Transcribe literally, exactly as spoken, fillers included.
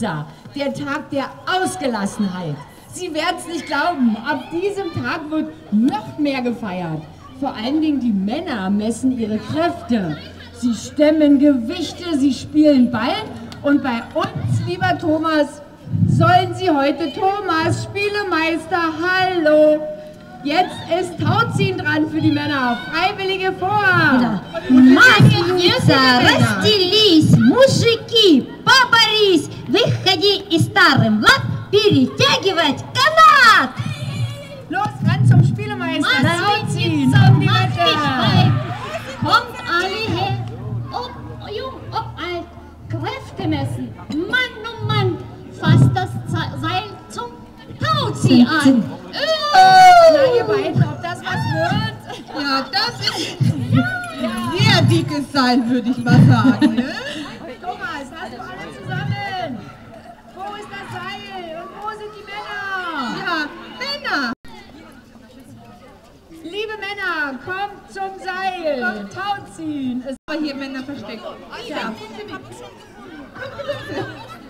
Ibiza, der Tag der Ausgelassenheit. Sie werden es nicht glauben, ab diesem Tag wird noch mehr gefeiert. Vor allen Dingen die Männer messen ihre Kräfte. Sie stemmen Gewichte, sie spielen Ball und bei uns, lieber Thomas, sollen Sie heute Thomas, Spielemeister, hallo. Jetzt ist Tauziehen dran für die Männer. Freiwillige vor. Масленница, расстелись, мужики, поборись, выходи и старый млад перетягивать канат. Los, ran zum Spielemeister. Tauziehen. Um die Wette. Kommt alle her, ob jung, ob alt, Kräfte messen. Mann, oh Mann, fasst das Seil zum Tauziehen an. Na, ihr beiden, ob das was wird? Ja, das ist ein sehr dickes Seil, würde ich mal sagen. Ne? Thomas, hast du alle zusammen? Wo ist das Seil und wo sind die Männer? Ja, Männer. Liebe Männer, kommt zum Seil. Tauziehen. Es Aber hier Männer versteckt. ja.